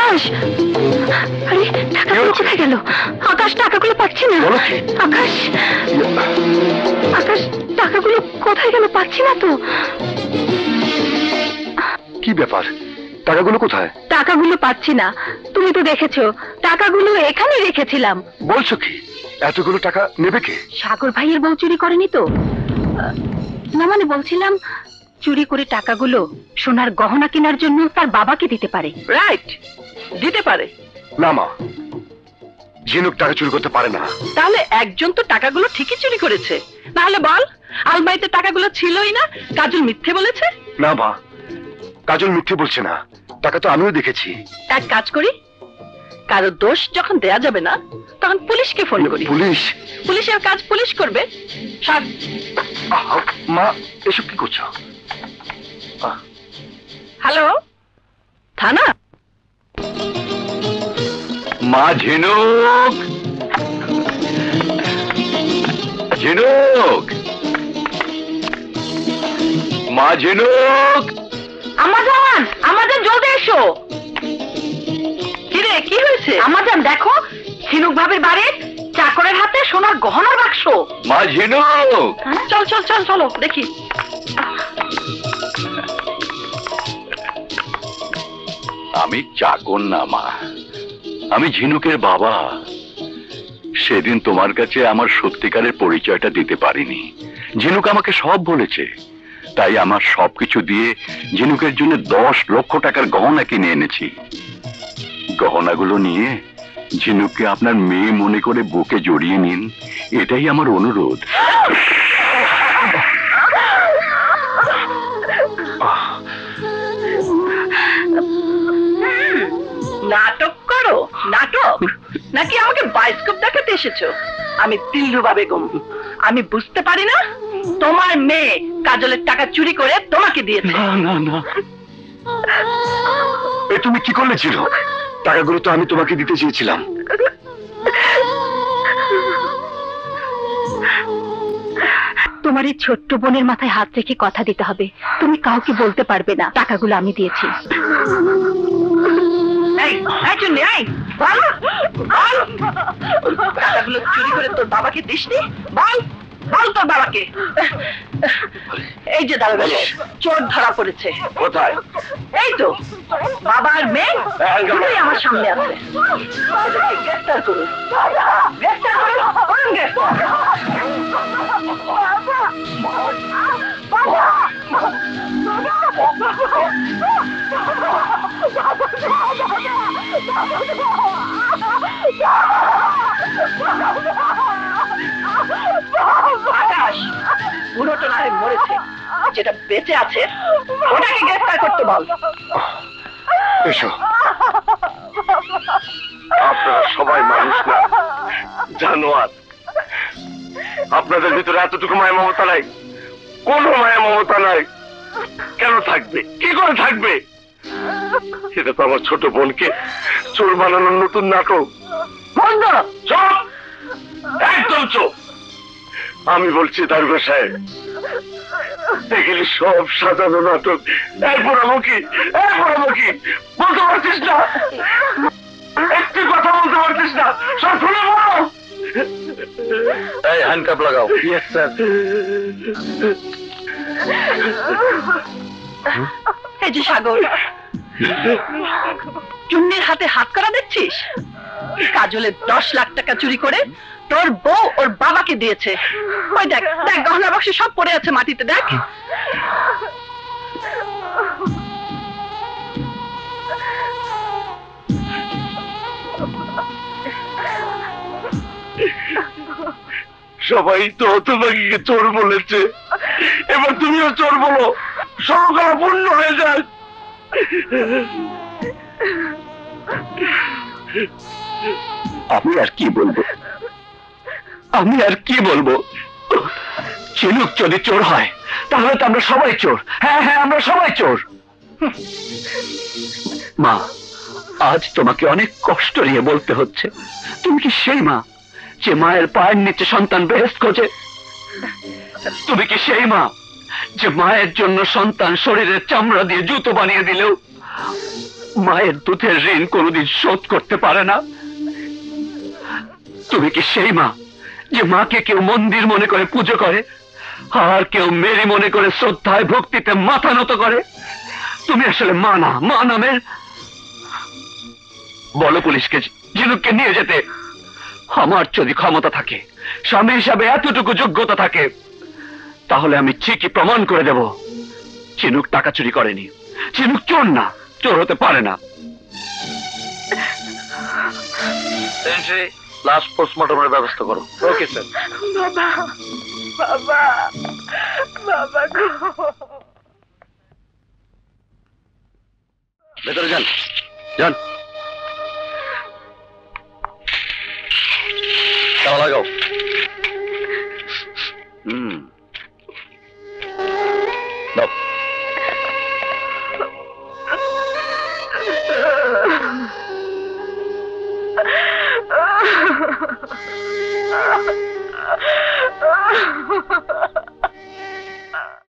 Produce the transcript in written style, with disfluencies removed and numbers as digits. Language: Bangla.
আকাশ, আরে টাকাগুলো কোথায় গেল? আকাশ, টাকাগুলো পাচ্ছি না। আকাশ, আকাশ, টাকাগুলো কোথায় গেল? পাচ্ছি না তো। কি ব্যাপার, টাকাগুলো কোথায়? টাকাগুলো পাচ্ছি না। তুমি তো দেখেছো টাকাগুলো এখানে রেখেছিলাম। বলছো কি? এতগুলো টাকা নেবে কে? সাগর ভাইয়ের বউ চুরি করেনি তো? না, মানে বলছিলাম চুরি করে টাকাগুলো সোনার গহনা কেনার জন্য তার বাবাকে দিতে পারে। রাইট, দিতে পারে। না মা, ঝিনুক টাকা চুরি করতে পারে না। তাহলে একজন তো টাকাগুলো ঠিকই চুরি করেছে। নাহলে বল, আলমারিতে টাকাগুলো ছিলই না, কাজল মিথ্যে বলেছে। না মা, কাজল মিথ্যে বলছে না, টাকা তো আমিও দেখেছি। এক কাজ করি, কারো দোষ যখন দেয়া যাবে না তখন পুলিশকে ফোন করি। পুলিশ? পুলিশের কাজ পুলিশ করবে। মা, এসব কি করছো? হ্যালো, থানা? মা ঝিনুক, ঝিনুক, মা ঝিনুক। আমাজান, আমাজান জলদি এসো। কিরে, কি হয়েছে? আমাজান দেখো, ঝিনুক ভাবির বাড়ির চাকরের হাতে সোনার গহনার বাক্স। মা ঝিনুক, চল চল চল, চলো দেখি। আমি চাকর না মা, আমি ঝিনুকের বাবা। সেদিন তোমার কাছে আমার সত্যিকারের পরিচয়টা দিতে পারিনি। ঝিনুক আমাকে সব বলেছে, তাই আমার সবকিছু দিয়ে ঝিনুকের জন্য 10 লক্ষ টাকার গহনা কিনে এনেছি। গহনাগুলো নিয়ে ঝিনুককে আপনার মেয়ে মনে করে বুকে জড়িয়ে নিন, এটাই আমার অনুরোধ। নাটক করো? নাটক নাকি আমাকে বায়োস্কোপ দেখাতে এসেছো? আমি দিলরুবা বেগম। আমি বুঝতে পারি না তোমার মেয়ে কাজলের টাকা চুরি করে তোমাকে দিয়েছে? না না না, এ তুমি কি করলে? ছিল টাকাগুলো তো আমি তোমাকে দিতে চেয়েছিলাম। তোমার এই ছোট্ট বোনের মাথায় হাত রেখে কথা দিতে হবে, তুমি কাউকে বলতে পারবে না টাকাগুলো আমি দিয়েছি। টাকাগুলো চুরি করে তোর বাবাকে দিসনি? বল, বল তোর বাবাকে। এই যে দাঁড়াবে, চোর ধরা পড়েছে। কোথায়? এই তো বাবার মেয়ে দুটোই আমার সামনে আছে। এদেরকে গ্রেফতার করুন, গ্রেফতার করুন, করুন গ্রেফতার। আকাশ, পুরোটা না মরেছে, যেটা বেঁচে আছে ওটাকে গ্রেফতার করতে বল। এসো। আপনারা সবাই মানুষ না, জানোয়ার। আপনাদের ভিতরে এতটুকু মায়া মমতা নাই, কোনো মায়া মমতা নাই। কেন থাকবে? কি করে থাকবে? এটা তো আমার ছোট বোনকে চোর বানানোর নতুন নাটক। বন্ধ, চুপ, একদম চুপ। আমি বলছি দারোগা সাহেব, এগুলি সব সাজানো নাটক। পোড়ামুখী, পোড়ামুখী, বলতে পারছিস না? একটু কথা বলতে পারছিস না? সব খুলে বলো। এই হ্যান্ডকাপ লাগাও। Yes sir. এই যে সাগর, চুন্নির হাতে হাত করা দেখছিস? কাজলের 10 লাখ টাকা চুরি করে তোর বউ ওর বাবাকে দিয়েছে। ওই দেখ, দেখ গহনা বাক্সে সব পড়ে আছে মাটিতে, দেখ। সবাই তো হতভাগীকে চোর বলেছে, এবার তুমিও চোর বলো, সবগুলো পূর্ণ হয়ে যায়। আমি আর কি বলবো, আমি আর কি বলবো? ঝিনুক যদি চোর হয় তাহলে তো আমরা সবাই চোর। হ্যাঁ হ্যাঁ, আমরা সবাই চোর। মা, আজ তোমাকে অনেক কষ্ট নিয়ে বলতে হচ্ছে, তুমি কি সেই মা যে মায়ের পায়ের নিচে সন্তান বেহেশত খোঁজে? তুমি কি সেই মা যে মায়ের জন্য সন্তান শরীরের চামড়া দিয়ে জুতো বানিয়ে দিলেও মায়ের দুধের ঋণ কোনোদিন শোধ করতে পারে না? তুমি কি সেই মা যে মাকে কেউ মন্দির মনে করে পুজো করে, আর কেউ মেরি মনে করে শ্রদ্ধায় ভক্তিতে মাথা নত করে? তুমি আসলে মা না, মা নামের। বলো পুলিশকে ঝিনুককে নিয়ে যেতে। আমার যদি ক্ষমতা থাকে, স্বামী হিসাবে এতটুকু যোগ্যতা থাকে, তাহলে আমি ঠিকই প্রমাণ করে দেব ঝিনুক টাকা চুরি করেনি। ঝিনুক চোর না, চোর হতে পারে না। লাস্ট পোস্টমর্টমের ব্যবস্থা করো। Okay sir. বাবা, বাবা, বাবা গো। ভেতরে যান, যান। তালা লাগাও। দাও। Ah